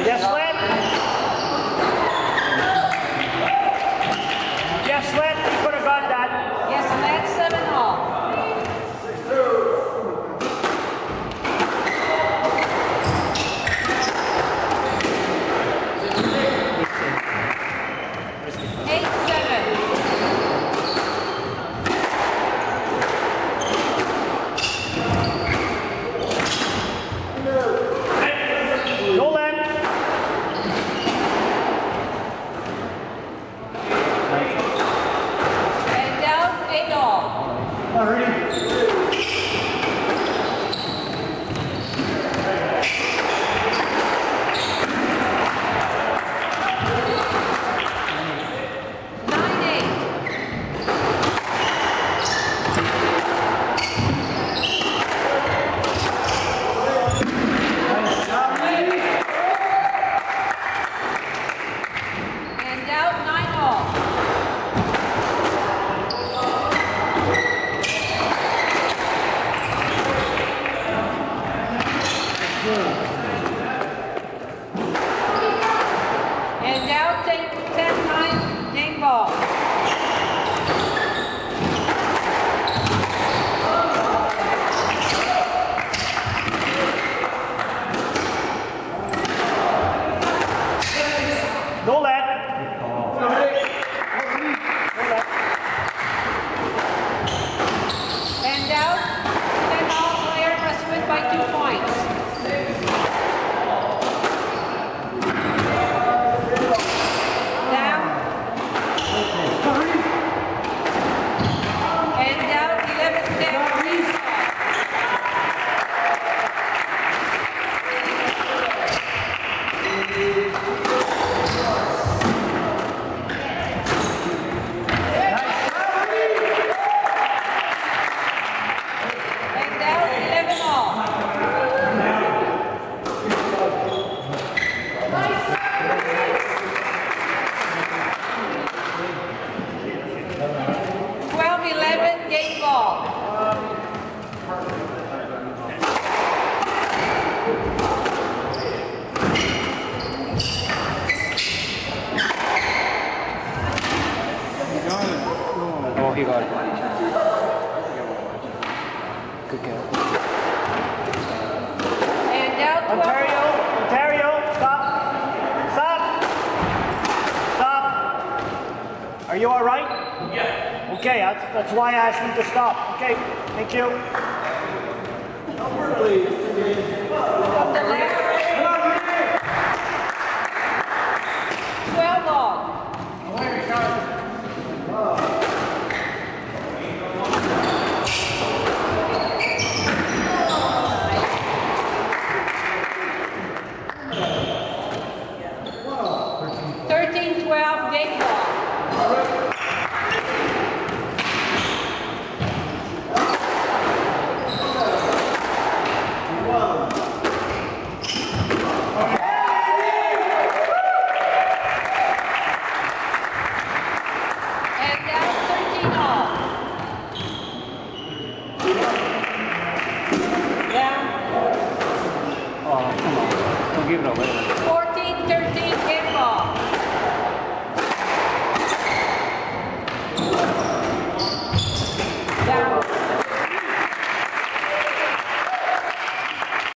Yes, Lynn? Yes, Lynn, you could have got that. Yes, Lynn, 7-all. And now take 10-9 game ball. Go let. And now 10-all player must win by 2 points. Game ball. Oh, he got it. Good catch. And now Ontario, stop. Stop. Are you all right? Yeah. Okay, that's why I asked you to stop. Okay, thank you. from the left. 12 all. 13-12 game ball. And now 13 all. Down. Oh, come on. Don't give it away. 14-13.